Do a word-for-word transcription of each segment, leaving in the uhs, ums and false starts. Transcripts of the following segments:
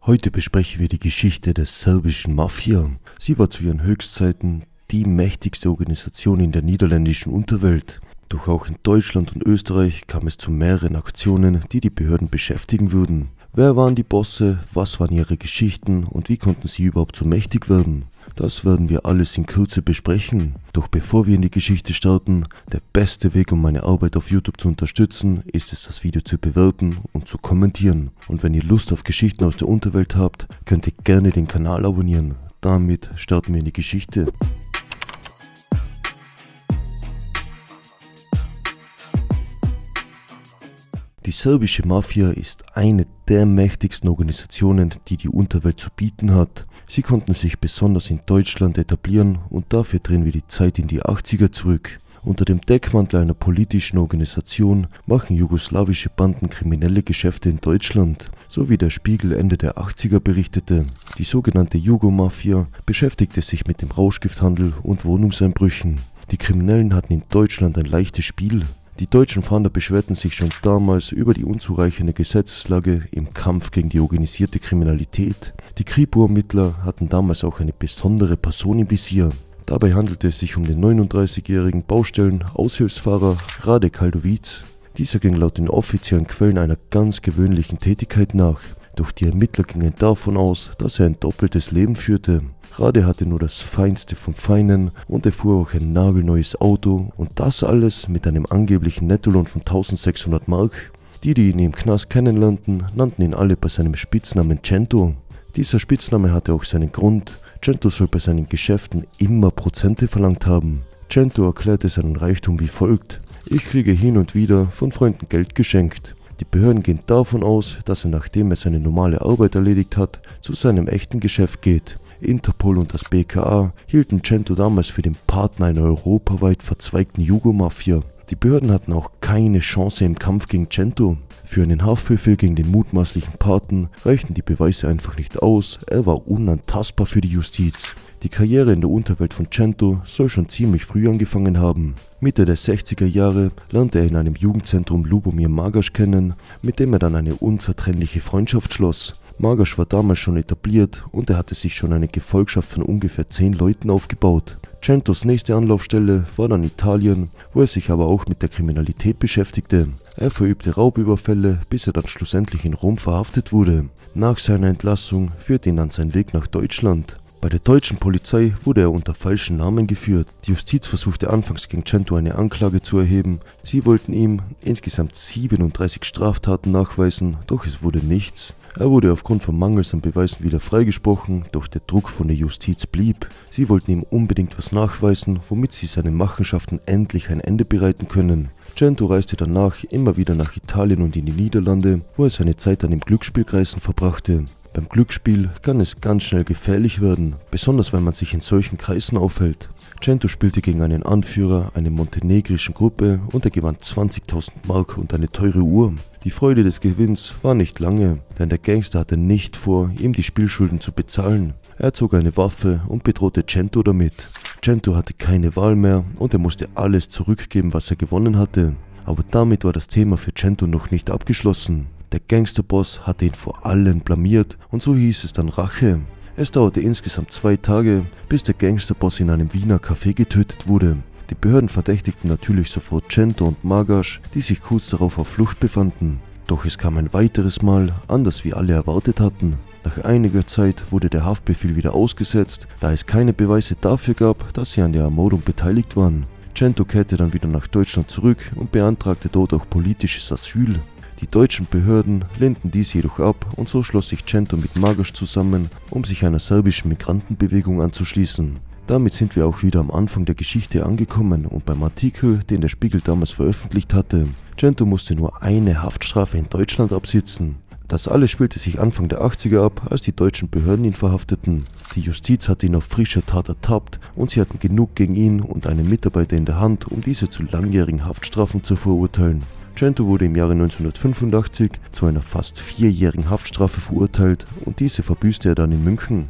Heute besprechen wir die Geschichte der serbischen Mafia. Sie war zu ihren Höchstzeiten die mächtigste Organisation in der niederländischen Unterwelt. Doch auch in Deutschland und Österreich kam es zu mehreren Aktionen, die die Behörden beschäftigen würden. Wer waren die Bosse, was waren ihre Geschichten und wie konnten sie überhaupt so mächtig werden? Das werden wir alles in Kürze besprechen. Doch bevor wir in die Geschichte starten, der beste Weg, um meine Arbeit auf YouTube zu unterstützen, ist es, das Video zu bewerten und zu kommentieren. Und wenn ihr Lust auf Geschichten aus der Unterwelt habt, könnt ihr gerne den Kanal abonnieren. Damit starten wir in die Geschichte. Die serbische Mafia ist eine der mächtigsten Organisationen, die die Unterwelt zu bieten hat. Sie konnten sich besonders in Deutschland etablieren und dafür drehen wir die Zeit in die achtziger zurück. Unter dem Deckmantel einer politischen Organisation machen jugoslawische Banden kriminelle Geschäfte in Deutschland, so wie der Spiegel Ende der achtziger berichtete. Die sogenannte Jugomafia beschäftigte sich mit dem Rauschgifthandel und Wohnungseinbrüchen. Die Kriminellen hatten in Deutschland ein leichtes Spiel. Die deutschen Fahnder beschwerten sich schon damals über die unzureichende Gesetzeslage im Kampf gegen die organisierte Kriminalität. Die Kripo-Ermittler hatten damals auch eine besondere Person im Visier. Dabei handelte es sich um den neununddreißigjährigen Baustellen-Aushilfsfahrer Rade Kaldovic. Dieser ging laut den offiziellen Quellen einer ganz gewöhnlichen Tätigkeit nach. Doch die Ermittler gingen davon aus, dass er ein doppeltes Leben führte. Rade hatte nur das Feinste vom Feinen und er fuhr auch ein nagelneues Auto und das alles mit einem angeblichen Nettolohn von eintausendsechshundert Mark. Die, die ihn im Knast kennenlernten, nannten ihn alle bei seinem Spitznamen Cento. Dieser Spitzname hatte auch seinen Grund. Cento soll bei seinen Geschäften immer Prozente verlangt haben. Cento erklärte seinen Reichtum wie folgt: Ich kriege hin und wieder von Freunden Geld geschenkt. Die Behörden gehen davon aus, dass er, nachdem er seine normale Arbeit erledigt hat, zu seinem echten Geschäft geht. Interpol und das B K A hielten Cento damals für den Partner einer europaweit verzweigten Jugomafia. Die Behörden hatten auch keine Chance im Kampf gegen Cento. Für einen Haftbefehl gegen den mutmaßlichen Paten reichten die Beweise einfach nicht aus, er war unantastbar für die Justiz. Die Karriere in der Unterwelt von Cento soll schon ziemlich früh angefangen haben. Mitte der sechziger Jahre lernte er in einem Jugendzentrum Lubomir Magaš kennen, mit dem er dann eine unzertrennliche Freundschaft schloss. Magaš war damals schon etabliert und er hatte sich schon eine Gefolgschaft von ungefähr zehn Leuten aufgebaut. Centos nächste Anlaufstelle war dann Italien, wo er sich aber auch mit der Kriminalität beschäftigte. Er verübte Raubüberfälle, bis er dann schlussendlich in Rom verhaftet wurde. Nach seiner Entlassung führte ihn dann sein Weg nach Deutschland. Bei der deutschen Polizei wurde er unter falschen Namen geführt. Die Justiz versuchte anfangs gegen Cento eine Anklage zu erheben. Sie wollten ihm insgesamt siebenunddreißig Straftaten nachweisen, doch es wurde nichts. Er wurde aufgrund von Mangels an Beweisen wieder freigesprochen, doch der Druck von der Justiz blieb. Sie wollten ihm unbedingt was nachweisen, womit sie seinen Machenschaften endlich ein Ende bereiten können. Cento reiste danach immer wieder nach Italien und in die Niederlande, wo er seine Zeit an den Glücksspielkreisen verbrachte. Beim Glücksspiel kann es ganz schnell gefährlich werden, besonders wenn man sich in solchen Kreisen aufhält. Cento spielte gegen einen Anführer einer montenegrischen Gruppe und er gewann zwanzigtausend Mark und eine teure Uhr. Die Freude des Gewinns war nicht lange, denn der Gangster hatte nicht vor, ihm die Spielschulden zu bezahlen. Er zog eine Waffe und bedrohte Cento damit. Cento hatte keine Wahl mehr und er musste alles zurückgeben, was er gewonnen hatte. Aber damit war das Thema für Cento noch nicht abgeschlossen. Der Gangsterboss hatte ihn vor allem blamiert und so hieß es dann Rache. Es dauerte insgesamt zwei Tage, bis der Gangsterboss in einem Wiener Café getötet wurde. Die Behörden verdächtigten natürlich sofort Cento und Magaš, die sich kurz darauf auf Flucht befanden. Doch es kam ein weiteres Mal, anders wie alle erwartet hatten. Nach einiger Zeit wurde der Haftbefehl wieder ausgesetzt, da es keine Beweise dafür gab, dass sie an der Ermordung beteiligt waren. Cento kehrte dann wieder nach Deutschland zurück und beantragte dort auch politisches Asyl. Die deutschen Behörden lehnten dies jedoch ab und so schloss sich Cento mit Magaš zusammen, um sich einer serbischen Migrantenbewegung anzuschließen. Damit sind wir auch wieder am Anfang der Geschichte angekommen und beim Artikel, den der Spiegel damals veröffentlicht hatte. Cento musste nur eine Haftstrafe in Deutschland absitzen. Das alles spielte sich Anfang der achtziger ab, als die deutschen Behörden ihn verhafteten. Die Justiz hatte ihn auf frischer Tat ertappt und sie hatten genug gegen ihn und einen Mitarbeiter in der Hand, um diese zu langjährigen Haftstrafen zu verurteilen. Cento wurde im Jahre neunzehnhundertfünfundachtzig zu einer fast vierjährigen Haftstrafe verurteilt und diese verbüßte er dann in München.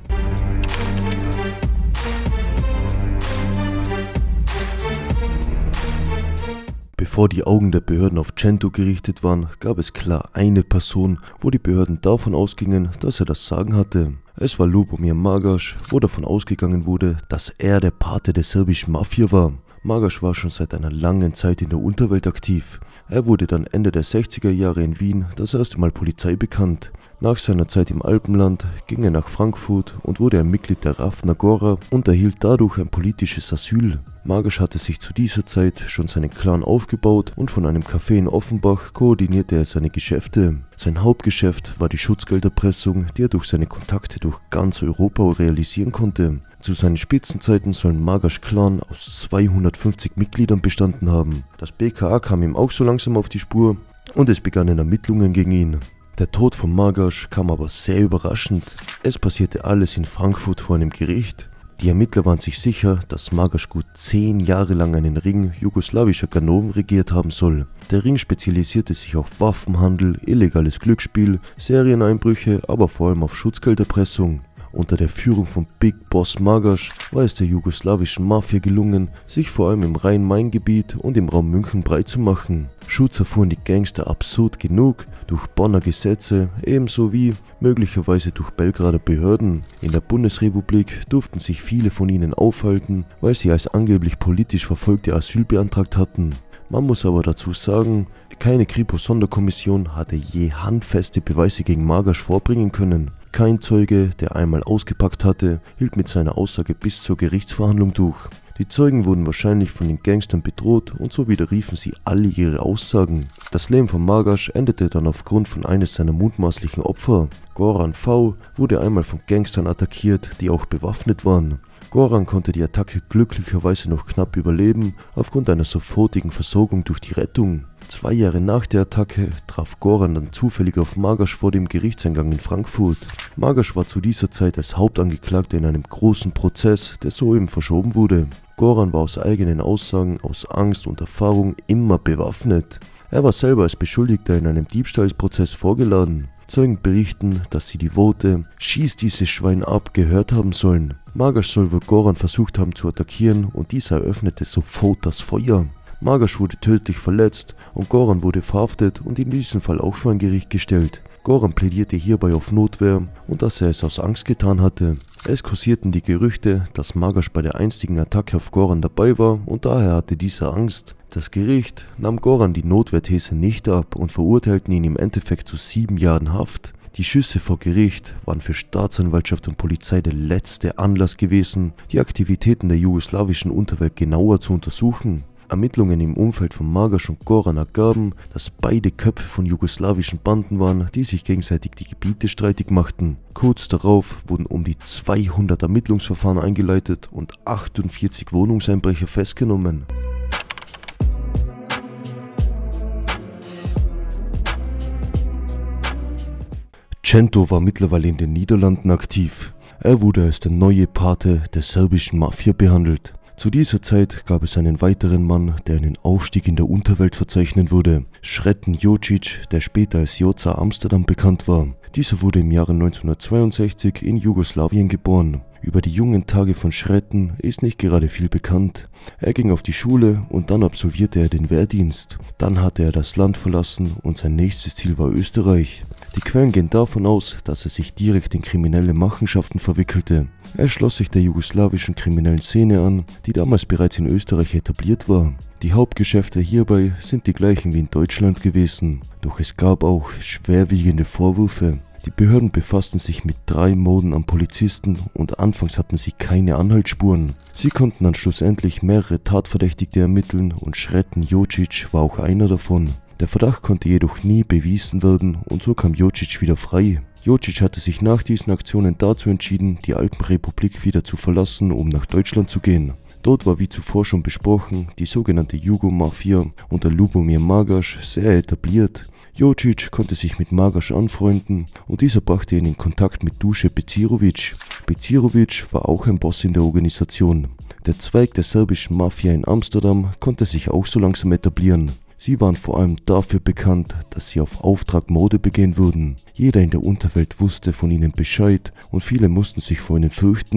Bevor die Augen der Behörden auf Cento gerichtet waren, gab es klar eine Person, wo die Behörden davon ausgingen, dass er das Sagen hatte. Es war Lubomir Magaš, wo davon ausgegangen wurde, dass er der Pate der serbischen Mafia war. Magaš war schon seit einer langen Zeit in der Unterwelt aktiv. Er wurde dann Ende der sechziger Jahre in Wien das erste Mal Polizei bekannt. Nach seiner Zeit im Alpenland ging er nach Frankfurt und wurde ein Mitglied der Ravna Gora und erhielt dadurch ein politisches Asyl. Magaš hatte sich zu dieser Zeit schon seinen Clan aufgebaut und von einem Café in Offenbach koordinierte er seine Geschäfte. Sein Hauptgeschäft war die Schutzgelderpressung, die er durch seine Kontakte durch ganz Europa realisieren konnte. Zu seinen Spitzenzeiten sollen Magaš Clan aus zweihundertfünfzig Mitgliedern bestanden haben. Das B K A kam ihm auch so langsam auf die Spur und es begannen Ermittlungen gegen ihn. Der Tod von Magaš kam aber sehr überraschend. Es passierte alles in Frankfurt vor einem Gericht. Die Ermittler waren sich sicher, dass Magaš gut zehn Jahre lang einen Ring jugoslawischer Ganoven regiert haben soll. Der Ring spezialisierte sich auf Waffenhandel, illegales Glücksspiel, Serieneinbrüche, aber vor allem auf Schutzgelderpressung. Unter der Führung von Big Boss Magaš war es der jugoslawischen Mafia gelungen, sich vor allem im Rhein-Main-Gebiet und im Raum München breit zu machen. Schutz erfuhren die Gangster absurd genug durch Bonner Gesetze, ebenso wie möglicherweise durch Belgrader Behörden. In der Bundesrepublik durften sich viele von ihnen aufhalten, weil sie als angeblich politisch Verfolgte Asyl beantragt hatten. Man muss aber dazu sagen, keine Kripo-Sonderkommission hatte je handfeste Beweise gegen Magaš vorbringen können. Kein Zeuge, der einmal ausgepackt hatte, hielt mit seiner Aussage bis zur Gerichtsverhandlung durch. Die Zeugen wurden wahrscheinlich von den Gangstern bedroht und so widerriefen sie alle ihre Aussagen. Das Leben von Magaš endete dann aufgrund von eines seiner mutmaßlichen Opfer. Goran V. wurde einmal von Gangstern attackiert, die auch bewaffnet waren. Goran konnte die Attacke glücklicherweise noch knapp überleben, aufgrund einer sofortigen Versorgung durch die Rettung. Zwei Jahre nach der Attacke traf Goran dann zufällig auf Magaš vor dem Gerichtseingang in Frankfurt. Magaš war zu dieser Zeit als Hauptangeklagter in einem großen Prozess, der soeben verschoben wurde. Goran war aus eigenen Aussagen, aus Angst und Erfahrung immer bewaffnet. Er war selber als Beschuldigter in einem Diebstahlprozess vorgeladen. Zeugen berichten, dass sie die Worte „Schieß dieses Schwein ab" gehört haben sollen. Magaš soll wohl Goran versucht haben zu attackieren und dieser eröffnete sofort das Feuer. Magaš wurde tödlich verletzt und Goran wurde verhaftet und in diesem Fall auch vor ein Gericht gestellt. Goran plädierte hierbei auf Notwehr und dass er es aus Angst getan hatte. Es kursierten die Gerüchte, dass Magaš bei der einstigen Attacke auf Goran dabei war und daher hatte dieser Angst. Das Gericht nahm Goran die Notwehrthese nicht ab und verurteilten ihn im Endeffekt zu sieben Jahren Haft. Die Schüsse vor Gericht waren für Staatsanwaltschaft und Polizei der letzte Anlass gewesen, die Aktivitäten der jugoslawischen Unterwelt genauer zu untersuchen. Ermittlungen im Umfeld von Magaš und Goran ergaben, dass beide Köpfe von jugoslawischen Banden waren, die sich gegenseitig die Gebiete streitig machten. Kurz darauf wurden um die zweihundert Ermittlungsverfahren eingeleitet und achtundvierzig Wohnungseinbrecher festgenommen. Cento war mittlerweile in den Niederlanden aktiv. Er wurde als der neue Pate der serbischen Mafia behandelt. Zu dieser Zeit gab es einen weiteren Mann, der einen Aufstieg in der Unterwelt verzeichnen würde. Sretan Jocic, der später als Joza Amsterdam bekannt war. Dieser wurde im Jahre neunzehnhundertzweiundsechzig in Jugoslawien geboren. Über die jungen Tage von Sretan ist nicht gerade viel bekannt. Er ging auf die Schule und dann absolvierte er den Wehrdienst. Dann hatte er das Land verlassen und sein nächstes Ziel war Österreich. Die Quellen gehen davon aus, dass er sich direkt in kriminelle Machenschaften verwickelte. Er schloss sich der jugoslawischen kriminellen Szene an, die damals bereits in Österreich etabliert war. Die Hauptgeschäfte hierbei sind die gleichen wie in Deutschland gewesen, doch es gab auch schwerwiegende Vorwürfe. Die Behörden befassten sich mit drei Morden an Polizisten und anfangs hatten sie keine Anhaltsspuren. Sie konnten dann schlussendlich mehrere Tatverdächtige ermitteln und Sretan Jocic war auch einer davon. Der Verdacht konnte jedoch nie bewiesen werden und so kam Jocic wieder frei. Jocic hatte sich nach diesen Aktionen dazu entschieden, die Alpenrepublik wieder zu verlassen, um nach Deutschland zu gehen. Dort war wie zuvor schon besprochen die sogenannte Jugo-Mafia unter Lubomir Magaš sehr etabliert. Jocic konnte sich mit Magaš anfreunden und dieser brachte ihn in Kontakt mit Duše Becirović. Becirović war auch ein Boss in der Organisation. Der Zweig der serbischen Mafia in Amsterdam konnte sich auch so langsam etablieren. Sie waren vor allem dafür bekannt, dass sie auf Auftrag Morde begehen würden. Jeder in der Unterwelt wusste von ihnen Bescheid und viele mussten sich vor ihnen fürchten.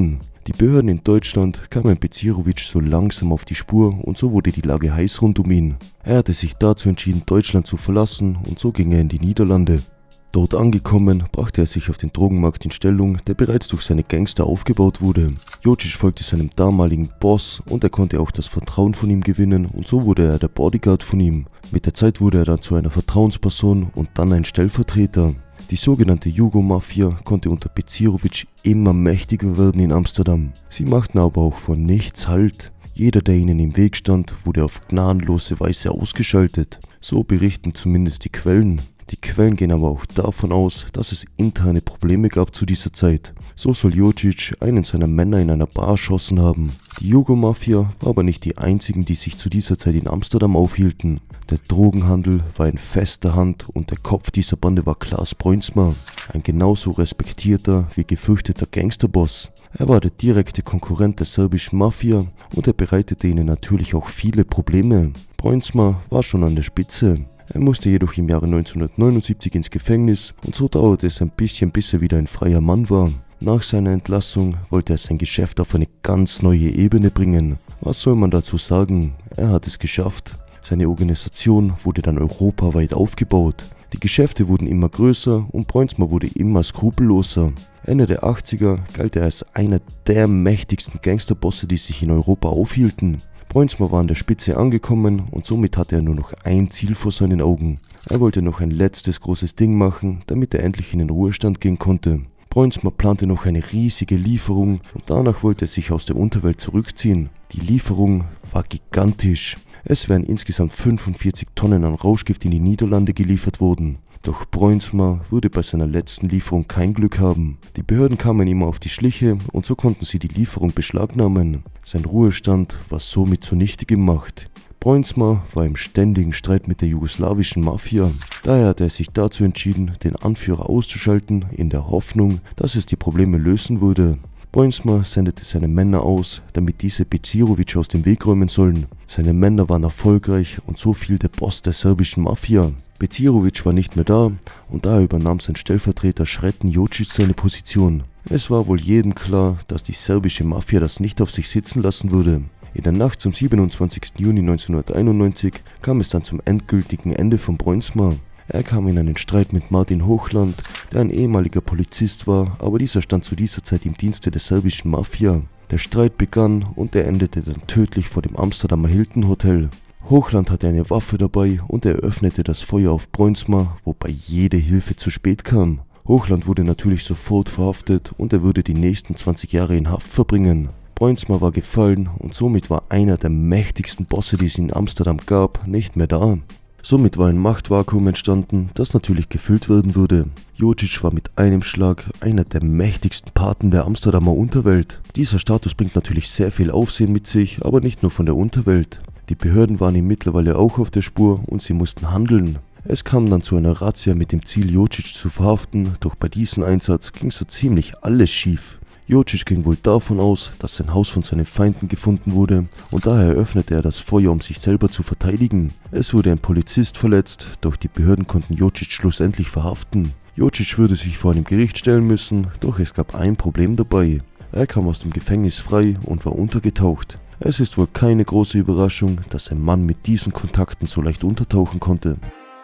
Die Behörden in Deutschland kamen Bećirović so langsam auf die Spur und so wurde die Lage heiß rund um ihn. Er hatte sich dazu entschieden, Deutschland zu verlassen und so ging er in die Niederlande. Dort angekommen, brachte er sich auf den Drogenmarkt in Stellung, der bereits durch seine Gangster aufgebaut wurde. Jocic folgte seinem damaligen Boss und er konnte auch das Vertrauen von ihm gewinnen und so wurde er der Bodyguard von ihm. Mit der Zeit wurde er dann zu einer Vertrauensperson und dann ein Stellvertreter. Die sogenannte Jugo-Mafia konnte unter Bećirović immer mächtiger werden in Amsterdam. Sie machten aber auch vor nichts Halt. Jeder, der ihnen im Weg stand, wurde auf gnadenlose Weise ausgeschaltet. So berichten zumindest die Quellen. Die Quellen gehen aber auch davon aus, dass es interne Probleme gab zu dieser Zeit. So soll Jocic einen seiner Männer in einer Bar erschossen haben. Die Jugo-Mafia war aber nicht die einzigen, die sich zu dieser Zeit in Amsterdam aufhielten. Der Drogenhandel war in fester Hand und der Kopf dieser Bande war Klaas Bruinsma, ein genauso respektierter wie gefürchteter Gangsterboss. Er war der direkte Konkurrent der serbischen Mafia und er bereitete ihnen natürlich auch viele Probleme. Bruinsma war schon an der Spitze. Er musste jedoch im Jahre neunzehnhundertneunundsiebzig ins Gefängnis und so dauerte es ein bisschen, bis er wieder ein freier Mann war. Nach seiner Entlassung wollte er sein Geschäft auf eine ganz neue Ebene bringen. Was soll man dazu sagen? Er hat es geschafft. Seine Organisation wurde dann europaweit aufgebaut. Die Geschäfte wurden immer größer und Bruinsma wurde immer skrupelloser. Ende der achtziger galt er als einer der mächtigsten Gangsterbosse, die sich in Europa aufhielten. Bruinsma war an der Spitze angekommen und somit hatte er nur noch ein Ziel vor seinen Augen. Er wollte noch ein letztes großes Ding machen, damit er endlich in den Ruhestand gehen konnte. Bruinsma plante noch eine riesige Lieferung und danach wollte er sich aus der Unterwelt zurückziehen. Die Lieferung war gigantisch. Es wären insgesamt fünfundvierzig Tonnen an Rauschgift in die Niederlande geliefert worden. Doch Bruinsma würde bei seiner letzten Lieferung kein Glück haben. Die Behörden kamen ihm auf die Schliche und so konnten sie die Lieferung beschlagnahmen. Sein Ruhestand war somit zunichte gemacht. Bruinsma war im ständigen Streit mit der jugoslawischen Mafia. Daher hat er sich dazu entschieden, den Anführer auszuschalten, in der Hoffnung, dass es die Probleme lösen würde. Bruinsma sendete seine Männer aus, damit diese Bećirović aus dem Weg räumen sollen. Seine Männer waren erfolgreich und so fiel der Boss der serbischen Mafia. Bećirović war nicht mehr da und daher übernahm sein Stellvertreter Srećko Jocic seine Position. Es war wohl jedem klar, dass die serbische Mafia das nicht auf sich sitzen lassen würde. In der Nacht zum siebenundzwanzigsten Juni neunzehnhunderteinundneunzig kam es dann zum endgültigen Ende von Bruinsma. Er kam in einen Streit mit Martin Hochland, der ein ehemaliger Polizist war, aber dieser stand zu dieser Zeit im Dienste der serbischen Mafia. Der Streit begann und er endete dann tödlich vor dem Amsterdamer Hilton Hotel. Hochland hatte eine Waffe dabei und er öffnete das Feuer auf Bruinsma, wobei jede Hilfe zu spät kam. Hochland wurde natürlich sofort verhaftet und er würde die nächsten zwanzig Jahre in Haft verbringen. Bruinsma war gefallen und somit war einer der mächtigsten Bosse, die es in Amsterdam gab, nicht mehr da. Somit war ein Machtvakuum entstanden, das natürlich gefüllt werden würde. Jocic war mit einem Schlag einer der mächtigsten Paten der Amsterdamer Unterwelt. Dieser Status bringt natürlich sehr viel Aufsehen mit sich, aber nicht nur von der Unterwelt. Die Behörden waren ihm mittlerweile auch auf der Spur und sie mussten handeln. Es kam dann zu einer Razzia mit dem Ziel, Jocic zu verhaften, doch bei diesem Einsatz ging so ziemlich alles schief. Jocic ging wohl davon aus, dass sein Haus von seinen Feinden gefunden wurde und daher öffnete er das Feuer, um sich selber zu verteidigen. Es wurde ein Polizist verletzt, doch die Behörden konnten Jocic schlussendlich verhaften. Jocic würde sich vor einem Gericht stellen müssen, doch es gab ein Problem dabei. Er kam aus dem Gefängnis frei und war untergetaucht. Es ist wohl keine große Überraschung, dass ein Mann mit diesen Kontakten so leicht untertauchen konnte.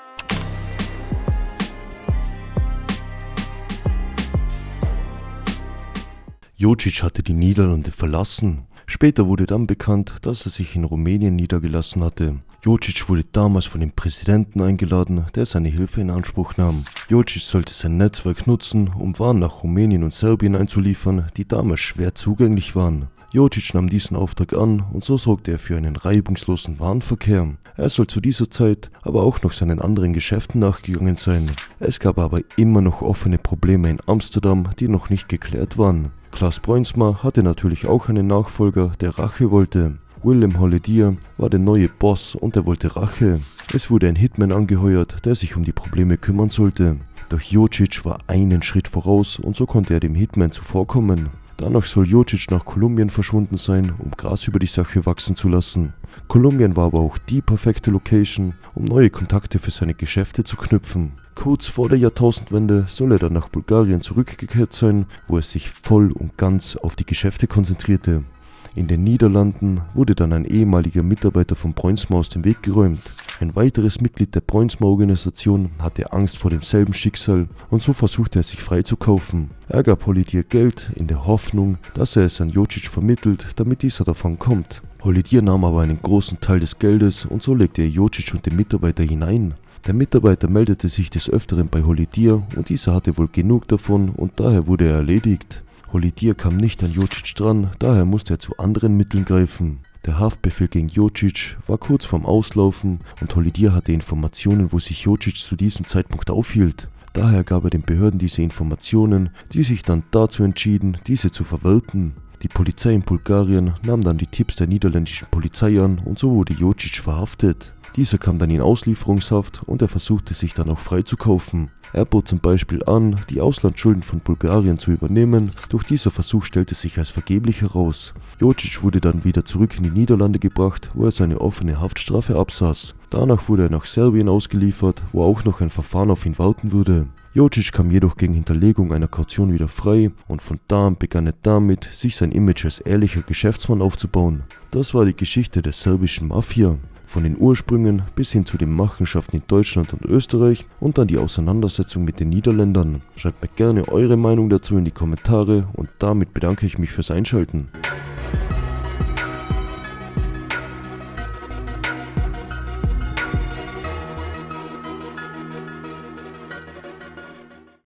Jocic hatte die Niederlande verlassen. Später wurde dann bekannt, dass er sich in Rumänien niedergelassen hatte. Jocic wurde damals von dem Präsidenten eingeladen, der seine Hilfe in Anspruch nahm. Jocic sollte sein Netzwerk nutzen, um Waren nach Rumänien und Serbien einzuliefern, die damals schwer zugänglich waren. Jocic nahm diesen Auftrag an und so sorgte er für einen reibungslosen Warenverkehr. Er soll zu dieser Zeit aber auch noch seinen anderen Geschäften nachgegangen sein. Es gab aber immer noch offene Probleme in Amsterdam, die noch nicht geklärt waren. Klaas Bruinsma hatte natürlich auch einen Nachfolger, der Rache wollte. Willem Holledier war der neue Boss und er wollte Rache. Es wurde ein Hitman angeheuert, der sich um die Probleme kümmern sollte. Doch Jocic war einen Schritt voraus und so konnte er dem Hitman zuvorkommen. Danach soll Jocic nach Kolumbien verschwunden sein, um Gras über die Sache wachsen zu lassen. Kolumbien war aber auch die perfekte Location, um neue Kontakte für seine Geschäfte zu knüpfen. Kurz vor der Jahrtausendwende soll er dann nach Bulgarien zurückgekehrt sein, wo er sich voll und ganz auf die Geschäfte konzentrierte. In den Niederlanden wurde dann ein ehemaliger Mitarbeiter von Bruinsma aus dem Weg geräumt. Ein weiteres Mitglied der Bruinsma-Organisation hatte Angst vor demselben Schicksal und so versuchte er sich freizukaufen. Er gab Holidier Geld in der Hoffnung, dass er es an Jocic vermittelt, damit dieser davon kommt. Holidier nahm aber einen großen Teil des Geldes und so legte er Jocic und den Mitarbeiter hinein. Der Mitarbeiter meldete sich des Öfteren bei Holidier und dieser hatte wohl genug davon und daher wurde er erledigt. Holidier kam nicht an Jocic dran, daher musste er zu anderen Mitteln greifen. Der Haftbefehl gegen Jocic war kurz vorm Auslaufen und Holidier hatte Informationen, wo sich Jocic zu diesem Zeitpunkt aufhielt. Daher gab er den Behörden diese Informationen, die sich dann dazu entschieden, diese zu verwerten. Die Polizei in Bulgarien nahm dann die Tipps der niederländischen Polizei an und so wurde Jocic verhaftet. Dieser kam dann in Auslieferungshaft und er versuchte sich dann auch freizukaufen. Er bot zum Beispiel an, die Auslandsschulden von Bulgarien zu übernehmen, doch dieser Versuch stellte sich als vergeblich heraus. Jocic wurde dann wieder zurück in die Niederlande gebracht, wo er seine offene Haftstrafe absaß. Danach wurde er nach Serbien ausgeliefert, wo auch noch ein Verfahren auf ihn warten würde. Jocic kam jedoch gegen Hinterlegung einer Kaution wieder frei und von da an begann er damit, sich sein Image als ehrlicher Geschäftsmann aufzubauen. Das war die Geschichte der serbischen Mafia. Von den Ursprüngen bis hin zu den Machenschaften in Deutschland und Österreich und dann die Auseinandersetzung mit den Niederländern. Schreibt mir gerne eure Meinung dazu in die Kommentare und damit bedanke ich mich fürs Einschalten.